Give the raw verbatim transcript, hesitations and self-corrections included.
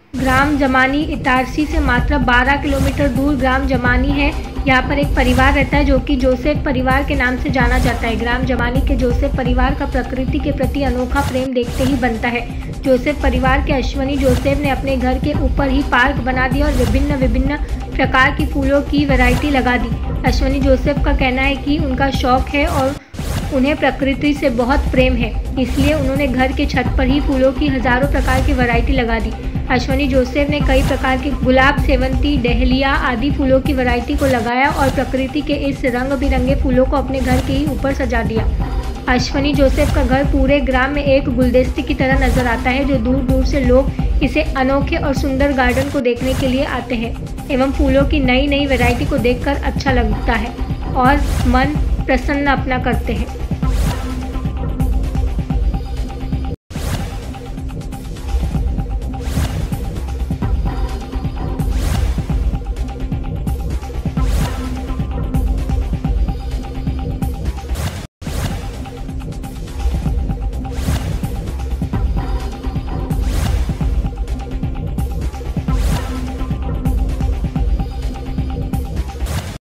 ग्राम जमानी इटारसी से मात्र बारह किलोमीटर दूर ग्राम जमानी है। यहाँ पर एक परिवार रहता है जो कि जोसेफ परिवार के नाम से जाना जाता है। ग्राम जमानी के जोसेफ परिवार का प्रकृति के प्रति अनोखा प्रेम देखते ही बनता है। जोसेफ परिवार के अश्वनी जोसेफ ने अपने घर के ऊपर ही पार्क बना दिया और विभिन्न विभिन्न प्रकार की फूलों की वैरायटी लगा दी। अश्वनी जोसेफ का कहना है कि उनका शौक है और उन्हें प्रकृति से बहुत प्रेम है, इसलिए उन्होंने घर के छत पर ही फूलों की हजारों प्रकार की वैरायटी लगा दी। अश्वनी जोसेफ ने कई प्रकार के गुलाब, सेवंती, डहलिया आदि फूलों की वैरायटी को लगाया और प्रकृति के इस रंग बिरंगे फूलों को अपने घर के ही ऊपर सजा दिया। अश्वनी जोसेफ का घर पूरे ग्राम में एक गुलदस्ते की तरह नजर आता है, जो दूर दूर से लोग इसे अनोखे और सुंदर गार्डन को देखने के लिए आते हैं एवं फूलों की नई नई वैरायटी को देखकर अच्छा लगता है और मन प्रसन्न अपना करते हैं।